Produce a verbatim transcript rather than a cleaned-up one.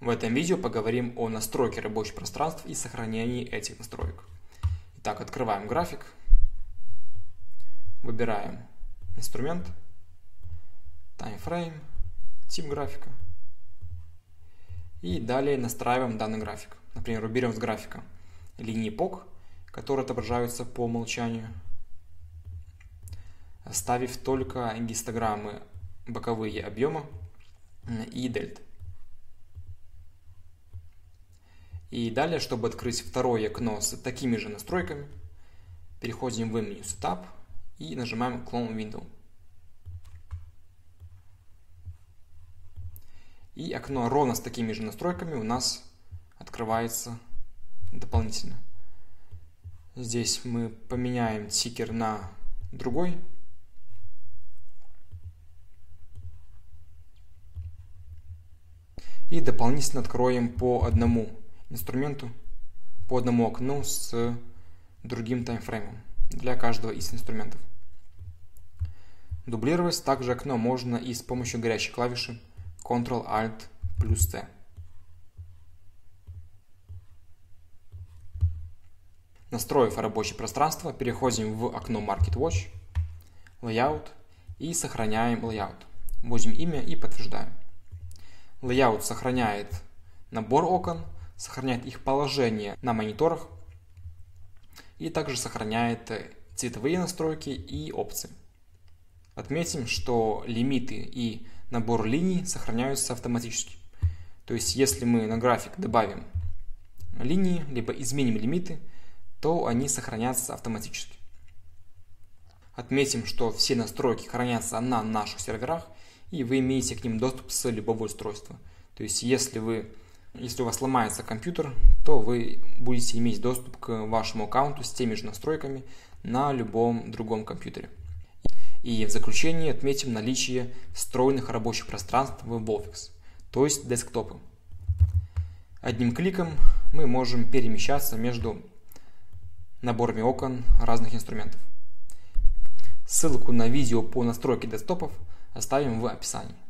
В этом видео поговорим о настройке рабочих пространств и сохранении этих настроек. Итак, открываем график, выбираем инструмент, timeframe, тип графика и далее настраиваем данный график. Например, уберем с графика линии пок, которые отображаются по умолчанию, оставив только гистограммы боковые объема и дельт. И далее, чтобы открыть второе окно с такими же настройками, переходим в меню Setup и нажимаем Clone Window. И окно ровно с такими же настройками у нас открывается дополнительно. Здесь мы поменяем тикер на другой. И дополнительно откроем по одному инструменту, по одному окну с другим таймфреймом для каждого из инструментов. Дублировать также окно можно и с помощью горячей клавиши контрол альт плюс Т. Настроив рабочее пространство, переходим в окно Market Watch, Layout и сохраняем Layout. Вводим имя и подтверждаем. Layout сохраняет набор окон, сохраняет их положение на мониторах и также сохраняет цветовые настройки и опции. Отметим, что лимиты и набор линий сохраняются автоматически. То есть, если мы на график добавим линии, либо изменим лимиты, то они сохранятся автоматически. Отметим, что все настройки хранятся на наших серверах, и вы имеете к ним доступ с любого устройства. То есть, если, вы, если у вас ломается компьютер, то вы будете иметь доступ к вашему аккаунту с теми же настройками на любом другом компьютере. И в заключение отметим наличие встроенных рабочих пространств в Volfix, то есть десктопы. Одним кликом мы можем перемещаться между наборами окон разных инструментов. Ссылку на видео по настройке десктопов оставим в описании.